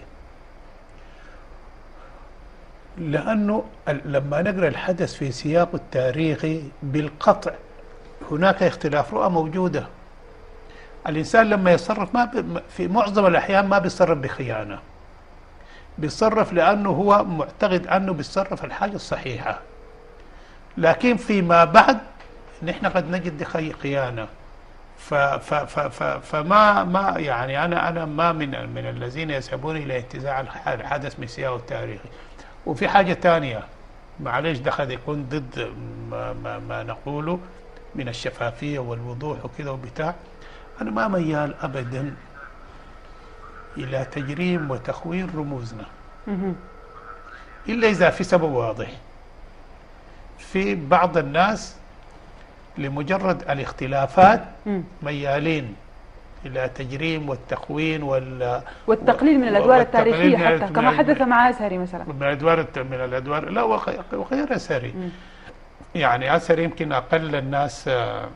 لأنه لما نقرأ الحدث في سياقه التاريخي بالقطع هناك اختلاف رؤى موجودة. الإنسان لما يتصرف ما في معظم الأحيان ما بيتصرف بخيانة، بيتصرف لأنه هو معتقد أنه بيتصرف الحاجة الصحيحة، لكن فيما بعد نحن قد نجد خيانة. ف ف ف ف فما ما يعني انا انا ما من من الذين يذهبون الى انتزاع الحدث من سياقه التاريخي. وفي حاجه ثانيه، معلش ده قد يكون ضد ما, ما, ما نقوله من الشفافيه والوضوح وكذا وبتاع. انا ما ميال ابدا الى تجريم وتخوين رموزنا الا اذا في سبب واضح. في بعض الناس لمجرد الاختلافات ميالين الى تجريم والتخوين وال
والتقليل من الادوار التاريخيه، حتى كما حدث مع أزهري مثلا.
من الادوار من الادوار لا وغير أزهري. يعني أزهري يمكن اقل الناس،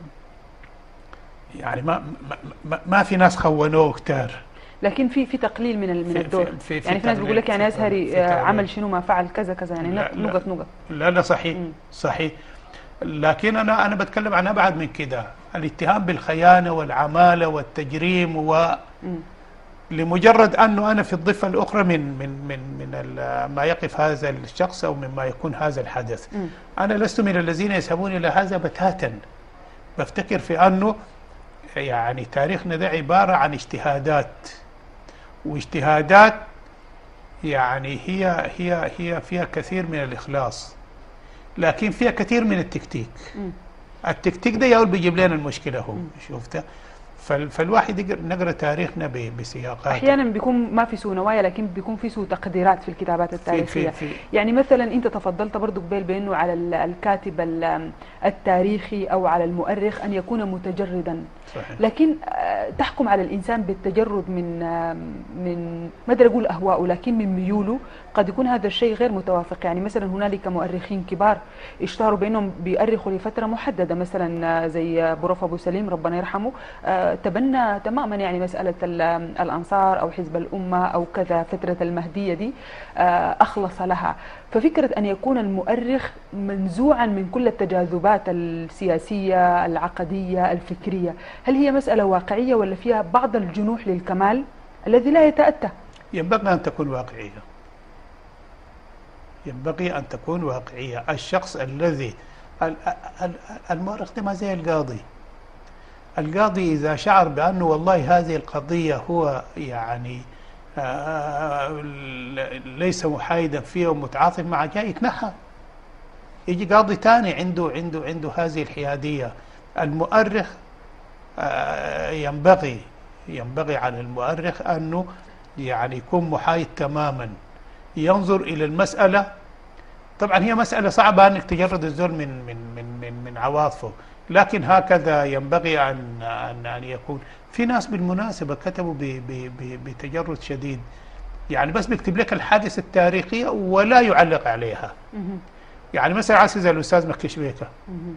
يعني ما ما, ما في ناس خونوه كتار،
لكن في في تقليل من من الدور. في في يعني في ناس بيقول لك يعني أزهري عمل شنو ما فعل كذا كذا، يعني نقط نقط.
لا لا صحيح م. صحيح. لكن انا انا بتكلم عن ابعد من كده، الاتهام بالخيانه والعماله والتجريم، و لمجرد انه انا في الضفه الاخرى من من من من ما يقف هذا الشخص او مما يكون هذا الحدث. م. انا لست من الذين يذهبون الى هذا بتاتا. بفتكر في انه يعني تاريخنا ده عباره عن اجتهادات، واجتهادات يعني هي هي هي فيها كثير من الاخلاص، لكن فيها كثير من التكتيك. م. التكتيك ده يقول بيجيب لنا المشكله هو. شفته؟ فالواحد نقرا تاريخنا بسياقات.
احيانا بيكون ما في سوء نوايا، لكن بيكون في سوء تقديرات في الكتابات التاريخيه. في في في يعني مثلا انت تفضلت برضو قبل بانه على الكاتب التاريخي او على المؤرخ ان يكون متجردا. صحيح. لكن تحكم على الانسان بالتجرد من من ما ادري اقول اهواءه، لكن من ميوله، قد يكون هذا الشيء غير متوافق. يعني مثلا هنالك مؤرخين كبار اشتهروا بانهم بيؤرخوا لفتره محدده، مثلا زي بروف ابو سليم ربنا يرحمه، تبنى تماما يعني مسألة الأنصار أو حزب الأمة أو كذا، فترة المهدية دي أخلص لها. ففكرة أن يكون المؤرخ منزوعا من كل التجاذبات السياسية العقدية الفكرية، هل هي مسألة واقعية ولا فيها بعض الجنوح للكمال الذي لا يتأتى؟
ينبغي أن تكون واقعية، ينبغي أن تكون واقعية. الشخص الذي المؤرخ ده ما زي القاضي. القاضي إذا شعر بأنه والله هذه القضية هو يعني آه ليس محايدا فيها ومتعاطف معها، جاي يتنحى، يجي قاضي ثاني عنده عنده عنده هذه الحيادية. المؤرخ آه ينبغي ينبغي على المؤرخ أنه يعني يكون محايد تماما، ينظر إلى المسألة طبعا هي مسألة صعبة أنك تجرد الزول من من من من, من عواطفه، لكن هكذا ينبغي أن أن أن يكون. في ناس بالمناسبة كتبوا ب ب ب بتجرد شديد، يعني بس بيكتب لك الحادثة التاريخية ولا يعلق عليها. يعني مثلا عسى زي الأستاذ مكي شبيكة،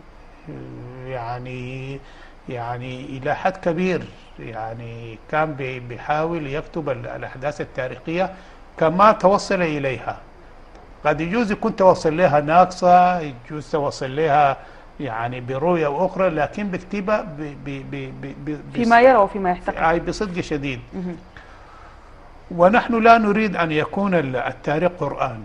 يعني يعني إلى حد كبير يعني كان بيحاول يكتب الأحداث التاريخية كما توصل إليها. قد يجوز يكون توصل لها ناقصة، يجوز توصل لها يعني برؤية أخرى، لكن بكتبها
فيما يرى وفيما يعتقد
بصدق شديد. ونحن لا نريد أن يكون التاريخ قرآن،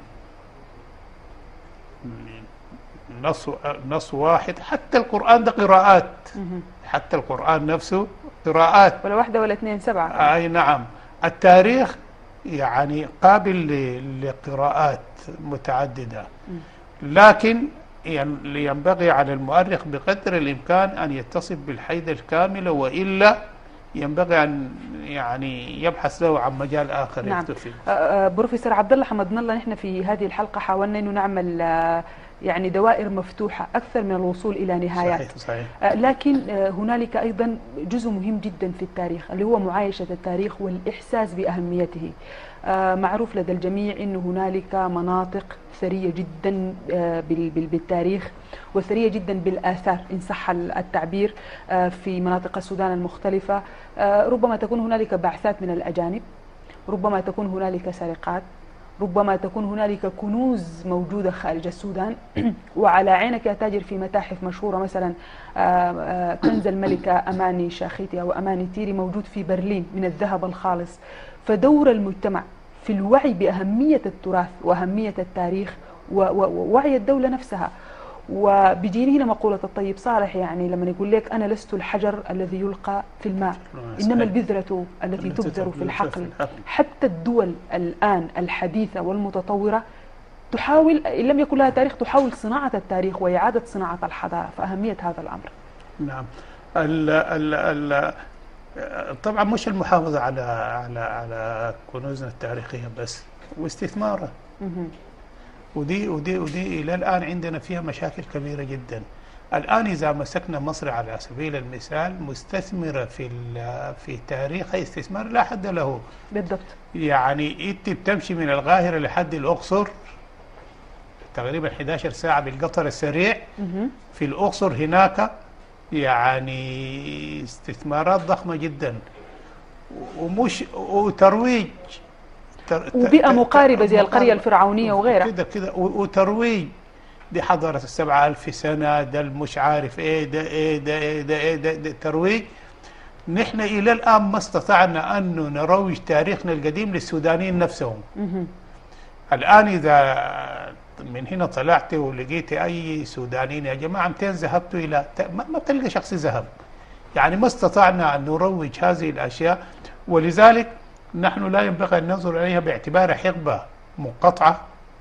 نص نص واحد. حتى القرآن ده قراءات، حتى القرآن نفسه قراءات،
ولا واحدة ولا اثنين سبعة.
أي نعم. التاريخ يعني قابل لقراءات متعددة، لكن ينبغي على المؤرخ بقدر الإمكان أن يتصف بالحيدة الكاملة، وإلا ينبغي أن يعني يبحث له عن مجال آخر.
نعم.
يكتب فيه.
بروفيسور عبد الله حمدنا الله، نحن في هذه الحلقة حاولنا أنه نعمل يعني دوائر مفتوحة أكثر من الوصول إلى نهايات.
صحيح صحيح.
لكن هنالك أيضا جزء مهم جدا في التاريخ اللي هو معايشة التاريخ والإحساس بأهميته. معروف لدى الجميع أن هنالك مناطق ثرية جدا بالتاريخ وثرية جدا بالآثار إن صح التعبير في مناطق السودان المختلفة. ربما تكون هنالك بعثات من الأجانب، ربما تكون هنالك سرقات، ربما تكون هنالك كنوز موجودة خارج السودان. وعلى عينك يا تاجر في متاحف مشهورة، مثلا كنز الملكة أماني شاخيتي أو أماني تيري موجود في برلين من الذهب الخالص. فدور المجتمع في الوعي بأهمية التراث وأهمية التاريخ ووعي الدولة نفسها. وبيجيني هنا مقولة الطيب صالح، يعني لما يقول لك أنا لست الحجر الذي يلقى في الماء، إنما البذرة التي تبذر في الحقل. حتى الدول الآن الحديثة والمتطورة تحاول، إن لم يكن لها تاريخ، تحاول صناعة التاريخ وإعادة صناعة الحضارة. فأهمية هذا الأمر.
نعم. ال ال ال طبعا مش المحافظة على على على كنوزنا التاريخية بس، واستثمارها. ودي ودي ودي الى الان عندنا فيها مشاكل كبيره جدا. الان اذا مسكنا مصر على سبيل المثال مستثمره في في تاريخها استثمار لا حد له.
بالضبط.
يعني انت بتمشي من القاهره لحد الاقصر تقريبا احدى عشرة ساعه بالقطر السريع. في الاقصر هناك يعني استثمارات ضخمه جدا، ومش وترويج
وبيئة مقاربة زي القرية الفرعونية وغيرها
كده كده، وترويج دي حضارة السبعة ألف سنة، ده المش عارف ايه ده ايه ده ايه ده ايه ده, ده ترويج. نحن إلى الآن ما استطعنا أن نروج تاريخنا القديم للسودانيين نفسهم. الآن إذا من هنا طلعت ولقيت أي سودانيين يا جماعة متين ذهبتوا إلى ما بتلقى شخص ذهب. يعني ما استطعنا أن نروج هذه الأشياء، ولذلك نحن لا ينبغي أن ننظر إليها باعتبار حقبة منقطعة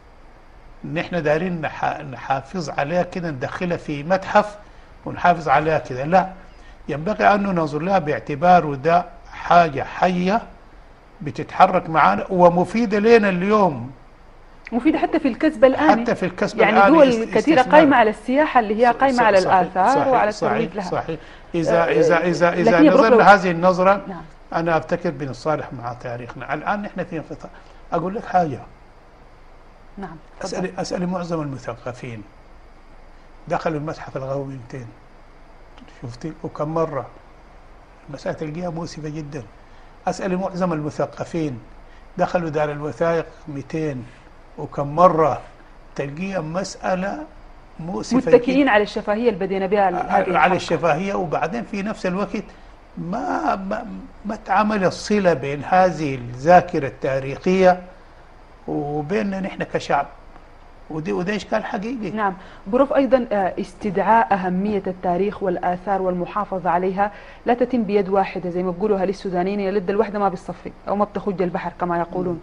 نحن دارين نحافظ عليها كده، ندخلها في متحف ونحافظ عليها كده. لا، ينبغي أن ننظر لها باعتبار ده حاجة حية بتتحرك معنا ومفيدة لنا اليوم،
مفيدة حتى في الكسب الآن،
حتى في الكسب
يعني
الآن.
دول كثيرة قائمة على السياحة اللي هي قائمة على
صحيح
الآثار
صحيح
وعلى الترويج لها.
صحيح إذا إذا إذا إذا نظرنا هذه النظرة.
نعم.
أنا أفتكر بنصالح مع تاريخنا. الآن نحن في انقطاع. أقول لك حاجة.
نعم.
أسأل أسأل معظم المثقفين دخلوا المتحف القومي مئتين، شفتي وكم مرة؟ المسألة تلقيها مؤسفة جدا. أسأل معظم المثقفين دخلوا دار الوثائق مئتين وكم مرة؟ تلقيها مسألة مؤسفة،
متكئين على الشفاهية اللي بدينا بها هذه
على الشفاهية. وبعدين في نفس الوقت ما ما, ما تعمل الصلة بين هذه الذاكرة التاريخية وبيننا نحن كشعب، ودي وده إشكال حقيقي.
نعم. بروف أيضا استدعاء أهمية التاريخ والآثار والمحافظة عليها لا تتم بيد واحدة زي ما بيقولوا للسودانيين، يلد الوحدة ما بتصفي أو ما بتخج البحر كما يقولون.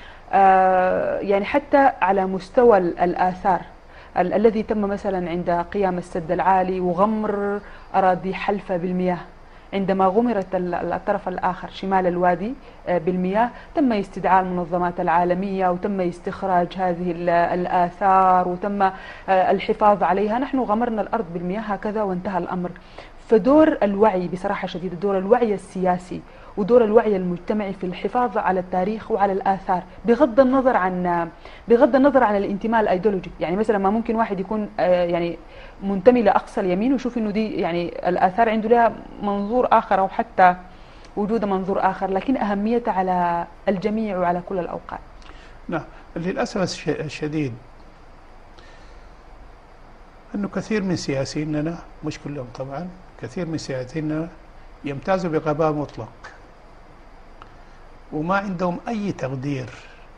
آه يعني حتى على مستوى الآثار ال الذي تم مثلا عند قيام السد العالي وغمر أراضي حلفة بالمياه، عندما غمرت الطرف الآخر شمال الوادي بالمياه تم استدعاء المنظمات العالمية وتم استخراج هذه الآثار وتم الحفاظ عليها. نحن غمرنا الأرض بالمياه هكذا وانتهى الأمر. فدور الوعي بصراحة شديدة، دور الوعي السياسي ودور الوعي المجتمعي في الحفاظ على التاريخ وعلى الآثار بغض النظر عن بغض النظر عن الانتماء الايديولوجي. يعني مثلا ما ممكن واحد يكون يعني منتمي لأقصى اليمين ويشوف انه دي يعني الآثار عنده لها منظور آخر او حتى وجود منظور آخر، لكن أهميتها على الجميع وعلى كل الأوقات.
نعم، للأسف الشديد أنه كثير من سياسييننا، مش كلهم طبعا، كثير من سياسييننا يمتازوا بغباء مطلق وما عندهم أي تقدير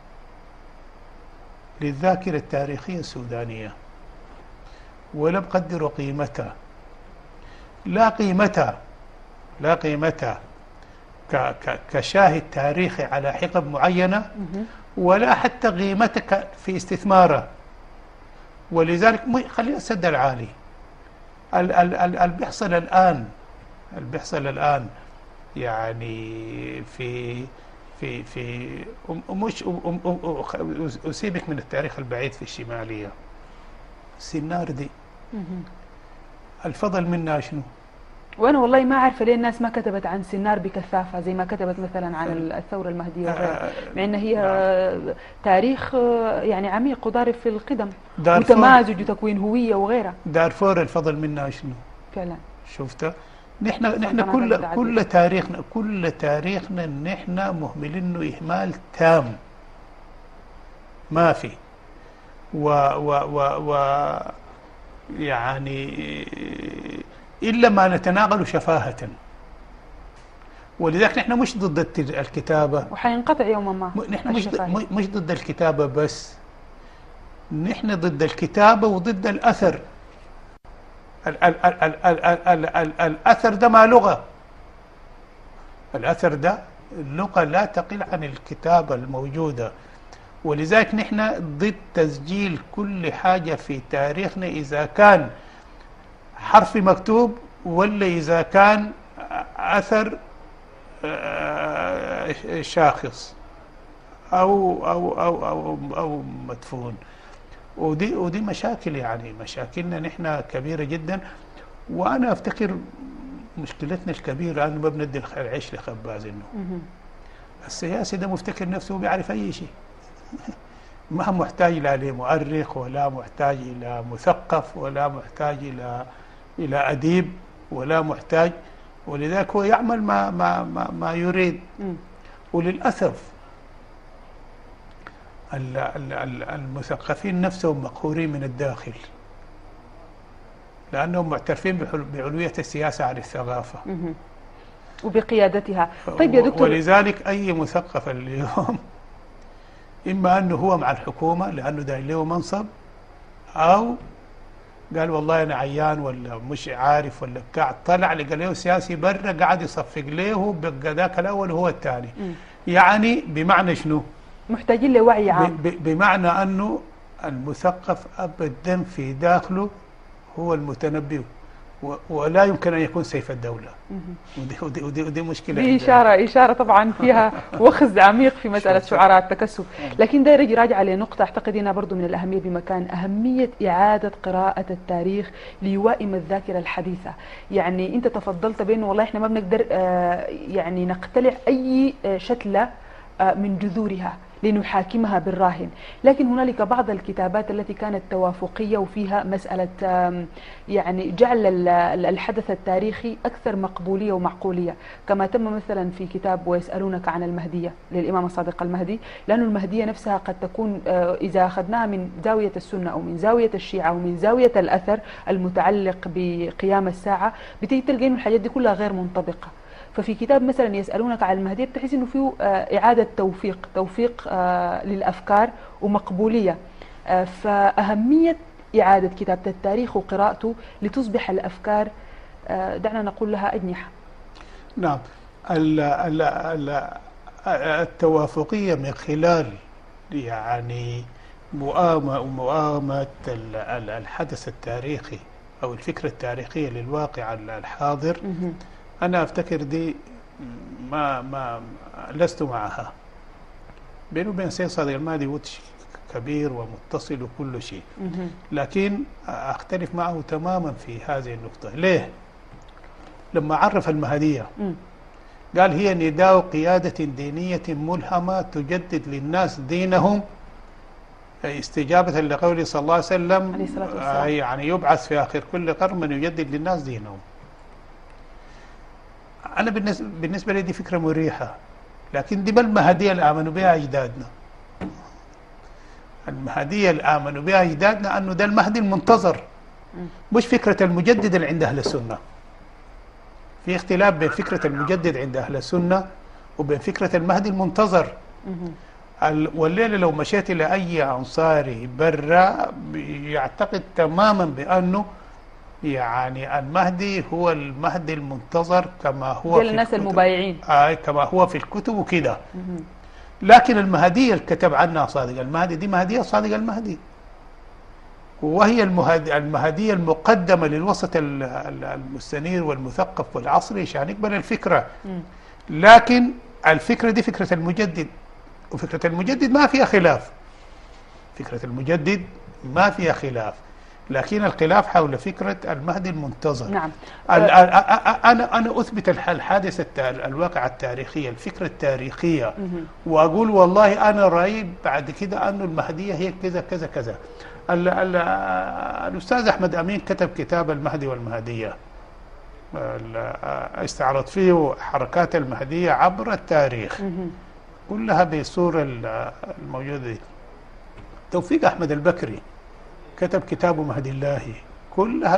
للذاكرة التاريخية السودانية ولا بقدروا قيمتها، لا قيمتها لا قيمتها كشاهد تاريخي على حقب معينة، ولا حتى قيمتك في استثمارها. ولذلك خلينا السد العالي اللي بيحصل الآن اللي بيحصل الآن يعني في في في مش أسيبك من التاريخ البعيد في الشمالية، سنار دي الفضل منها شنو؟
وانا والله ما عارفه ليه الناس ما كتبت عن سنار بكثافه زي ما كتبت مثلا عن الثوره المهديه وغيرها، مع ان هي
نعم.
تاريخ يعني عميق وضارب في القدم وتمازج وتكوين هويه وغيرها.
دارفور الفضل منها شنو؟
فعلا
شفته. نحن نحن كل كل تاريخنا كل تاريخنا نحن مهملينه اهمال تام ما في و و و, و يعني إلا ما نتناقل شفاهة. ولذلك نحن مش ضد الكتابة
وحينقطع يوما ما.
نحن مش مش ضد الكتابة بس، نحن ضد الكتابة وضد الأثر. ال ال ال ال ال ال ال الأثر ده ما لغة، الأثر ده اللغة لا تقل عن الكتابة الموجودة. ولذلك نحن ضد تسجيل كل حاجة في تاريخنا إذا كان حرف مكتوب ولا إذا كان أثر شاخص أو أو أو أو, أو مدفون. ودي ودي مشاكل، يعني مشاكلنا نحن كبيرة جدا. وأنا أفتكر مشكلتنا الكبيرة أنه ما بندي العيش لخباز، إنه السياسي ده مفتكر نفسه بيعرف أي شيء، ما محتاج لا لمؤرخ ولا محتاج إلى مثقف ولا محتاج إلى إلى أديب ولا محتاج، ولذلك هو يعمل ما ما ما, ما يريد. م. وللأسف المثقفين نفسهم مقهورين من الداخل لأنهم معترفين بعلوية السياسة عن الثقافة
م. وبقيادتها. طيب يا دكتور،
ولذلك أي مثقف اليوم إما أنه هو مع الحكومة لأنه داير له منصب، أو قال والله أنا عيان ولا مش عارف ولا بتاع، طلع لقى له سياسي برا قاعد يصفق له بقى ذاك الأول وهو الثاني. م. يعني بمعنى شنو؟
محتاجين لوعي عام.
بمعنى أنه المثقف أبدا في داخله هو المتنبي ولا يمكن أن يكون سيف الدولة. ودي, ودي, ودي, ودي مشكلة.
دي إشارة إشارة طبعا فيها وخز عميق في مسألة شعراء التكسب. لكن ده يجي راجع لنقطة أعتقد أنها برضو من الأهمية بمكان، أهمية إعادة قراءة التاريخ ليوائم الذاكرة الحديثة. يعني أنت تفضلت بأنه والله إحنا ما بنقدر يعني نقتلع أي شتلة من جذورها لنحاكمها بالراهن، لكن هنالك بعض الكتابات التي كانت توافقية وفيها مسألة يعني جعل الحدث التاريخي أكثر مقبولية ومعقولية، كما تم مثلا في كتاب ويسألونك عن المهدية للإمام الصادق المهدي، لأن المهدية نفسها قد تكون إذا أخذناها من زاوية السنة أو من زاوية الشيعة أو من زاوية الأثر المتعلق بقيام الساعة، بتيجي تلقى إنه الحاجات دي كلها غير منطبقة. ففي كتاب مثلا يسألونك عن المهدية بتحس انه فيه إعادة توفيق توفيق للأفكار ومقبولية. فأهمية إعادة كتابة التاريخ وقراءته لتصبح الأفكار دعنا نقول لها أجنحة.
نعم، التوافقية من خلال يعني مؤامة الحدث التاريخي أو الفكرة التاريخية للواقع الحاضر أنا أفتكر دي ما ما لست معها. بينه وبين سيد صادق المهدي وتش كبير ومتصل وكل شيء، لكن أختلف معه تماما في هذه النقطة. ليه؟ لما عرف المهدية قال هي نداء قيادة دينية ملهمة تجدد للناس دينهم استجابة لقوله صلى الله عليه وسلم، يعني يبعث في آخر كل قرن من يجدد للناس دينهم. أنا بالنسبة, بالنسبة لي دي فكرة مريحة، لكن دي ما المهدية اللي آمنوا بها أجدادنا. المهدية اللي آمنوا بها أجدادنا أنه ده المهدي المنتظر، مش فكرة المجدد اللي عند أهل السنة. في اختلاف بين فكرة المجدد عند أهل السنة وبين فكرة المهدي المنتظر. والليلة لو مشيت إلى أي أنصاري برا يعتقد تماما بأنه يعني المهدي هو المهدي المنتظر كما هو في
الناس المبايعين،
آه كما هو في الكتب وكده. لكن المهدية اللي كتب عنها صادق المهدي دي مهدية صادق المهدي، وهي المهدية المقدمة للوسط المستنير والمثقف والعصري عشان يقبل الفكرة. لكن الفكرة دي فكرة المجدد، وفكرة المجدد ما فيها خلاف، فكرة المجدد ما فيها خلاف، لكن الخلاف حول فكرة المهدي المنتظر.
نعم.
أنا أنا أثبت الحادثة الواقعة التاريخية، الفكرة التاريخية، وأقول والله أنا رأيت بعد كده أنه المهدية هي كذا كذا كذا. ال ال الأستاذ أحمد أمين كتب كتاب المهدي والمهدية، استعرض فيه حركات المهدية عبر التاريخ كلها بالصورة الموجودة دي. توفيق أحمد البكري كتب كتابه مهدي الله كلها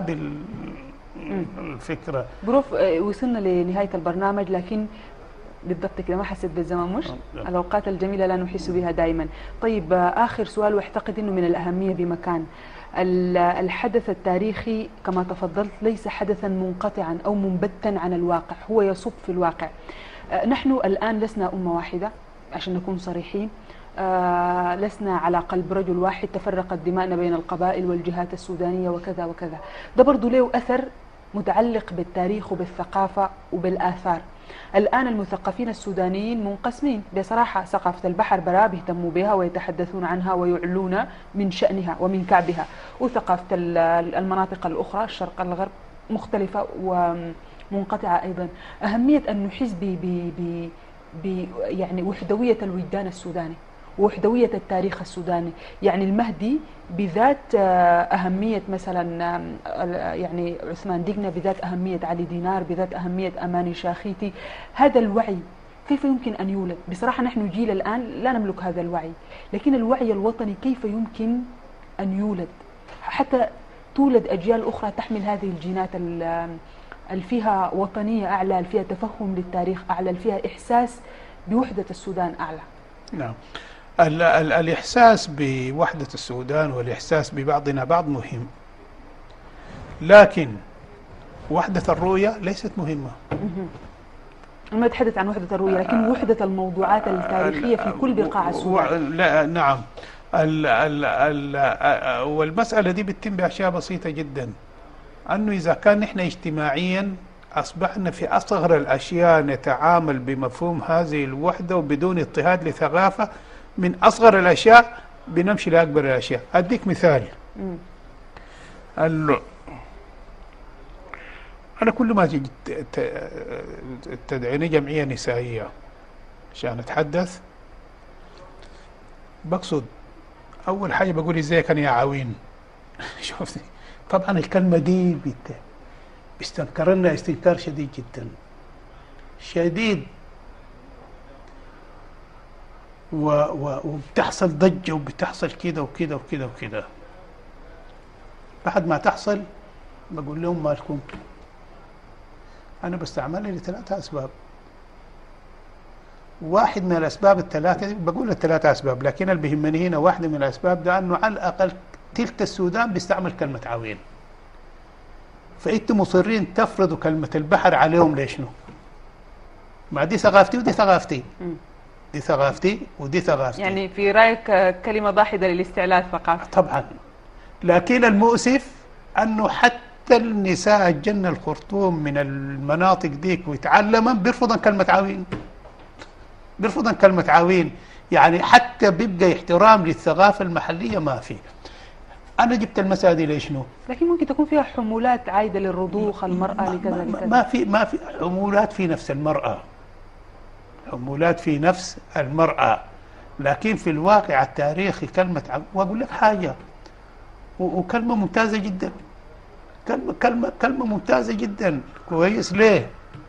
بالفكرة.
بروف وصلنا لنهاية البرنامج، لكن بالضبط كده ما حسيت بالزمان، مش الأوقات الجميلة لا نحس بها دائما. طيب آخر سؤال، واعتقد أنه من الأهمية بمكان. الحدث التاريخي كما تفضلت ليس حدثا منقطعا أو منبتا عن الواقع، هو يصب في الواقع. نحن الآن لسنا أمة واحدة عشان نكون صريحين، آه لسنا على قلب رجل واحد، تفرقت دماءنا بين القبائل والجهات السودانية وكذا وكذا. ده برضو له أثر متعلق بالتاريخ وبالثقافة وبالآثار. الآن المثقفين السودانيين منقسمين بصراحة، ثقافة البحر برا بيهتموا بها ويتحدثون عنها ويعلون من شأنها ومن كعبها، وثقافة المناطق الأخرى الشرق الغرب مختلفة ومنقطعة أيضا. أهمية أن نحس ب ب يعني وحدوية الوجدان السوداني ووحدوية التاريخ السوداني. يعني المهدي بذات أهمية مثلا يعني عثمان ديقنا، بذات أهمية علي دينار، بذات أهمية أماني شاخيتي. هذا الوعي كيف يمكن أن يولد؟ بصراحة نحن جيل الآن لا نملك هذا الوعي، لكن الوعي الوطني كيف يمكن أن يولد حتى تولد أجيال أخرى تحمل هذه الجينات اللي فيها وطنية أعلى، اللي فيها تفهم للتاريخ أعلى، اللي فيها إحساس بوحدة السودان أعلى.
نعم. ال ال الإحساس بوحدة السودان والإحساس ببعضنا بعض مهم، لكن وحدة الرؤية ليست مهمة.
ما أتحدث عن وحدة الرؤية، لكن وحدة الموضوعات التاريخية في كل بقاع السودان.
لا نعم. ال ال ال والمسألة دي بتتم بأشياء بسيطة جدا، أنه إذا كان نحن اجتماعيا أصبحنا في أصغر الأشياء نتعامل بمفهوم هذه الوحدة وبدون اضطهاد لثقافة، من أصغر الأشياء بنمشي لأكبر الأشياء. أديك مثال. أنا كل ما تدعيني جمعية نسائية عشان أتحدث، بقصد أول حاجة بقول إزيك يا عوين. شوفتي طبعا الكلمة دي بيستنكرنا استنكار شديد جدا شديد، و و وبتحصل ضجة وبتحصل كده وكده وكده وكده. بعد ما تحصل بقول لهم مالكم، أنا بستعملها لثلاثة أسباب. واحد من الأسباب الثلاثة، بقول الثلاثة أسباب، لكن اللي بيهمني هنا واحدة من الأسباب ده أنه على الأقل تلت السودان بيستعمل كلمة عوين، فأنتم مصرين تفرضوا كلمة البحر عليهم ليش؟ شنو؟ ما دي ثقافتي ودي ثقافتي، دي ثقافتي ودي ثقافتي.
يعني في رأيك كلمة ضاحدة للاستعلاء الثقافي؟
طبعا. لكن المؤسف أنه حتى حتى النساء الجنة الخرطوم من المناطق ديك ويتعلمن بيرفضن كلمة عوين، بيرفضن كلمة عوين، يعني حتى بيبقى احترام للثقافة المحلية ما في. أنا جبت المسألة دي ليش شنو؟
لكن ممكن تكون فيها حمولات عايدة للرضوخ المرأة لكذا لكذا.
ما في ما في حمولات في نفس المرأة، حمولات في نفس المرأة، لكن في الواقع التاريخي كلمة عوين. وأقول لك حاجة وكلمة ممتازة جدا، كلمة كلمة كلمة ممتازة جدا. كويس ليه؟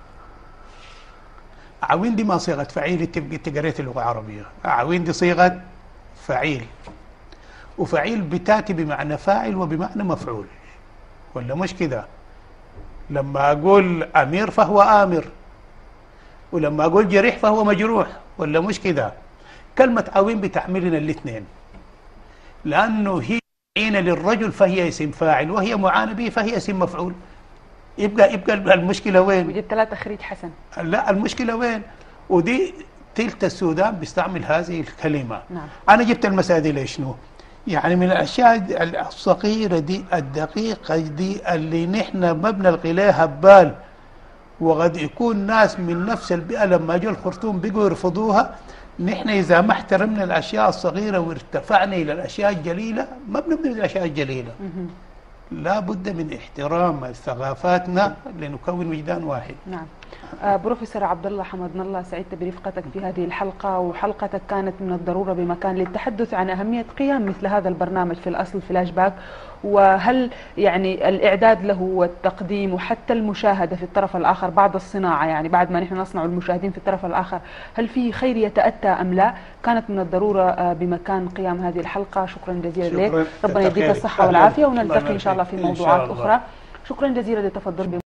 عوين دي ما صيغة فعيل، انت قريت اللغة العربية، عوين دي صيغة فعيل، وفعيل بتاتي بمعنى فاعل وبمعنى مفعول، ولا مش كده؟ لما اقول امير فهو امر، ولما اقول جريح فهو مجروح، ولا مش كده؟ كلمة عوين بتعملنا الاثنين، لانه هي معينة للرجل فهي اسم فاعل، وهي معانة به فهي اسم مفعول. يبقى يبقى المشكلة وين؟
وجبت لها تخريج حسن.
لا، المشكلة وين؟ ودي تلت السودان بيستعمل هذه الكلمة.
نعم.
أنا جبت المسألة دي ليش شنو؟ يعني من الأشياء الصغيرة دي الدقيقة دي اللي نحن ما بنلقي لها بال، وقد يكون ناس من نفس البيئة لما جو الخرطوم بيجوا يرفضوها. نحن إذا ما احترمنا الأشياء الصغيرة وارتفعنا إلى الأشياء الجليلة ما بنبني الأشياء الجليلة. لا بد من احترام ثقافاتنا لنكون وجدان واحد.
نعم. آه بروفيسور عبد الله حمدنا الله، سعدت برفقتك في هذه الحلقة، وحلقتك كانت من الضرورة بمكان للتحدث عن أهمية قيام مثل هذا البرنامج في الأصل فلاش باك، وهل يعني الإعداد له والتقديم وحتى المشاهدة في الطرف الآخر بعد الصناعة، يعني بعد ما نحن نصنع المشاهدين في الطرف الآخر، هل في خير يتأتى أم لا؟ كانت من الضرورة آه بمكان قيام هذه الحلقة. شكرا جزيلا لك، ربنا يديك الصحة والعافية، ونلتقي إن شاء الله في موضوعات أخرى. شكرا جزيلا لتفضل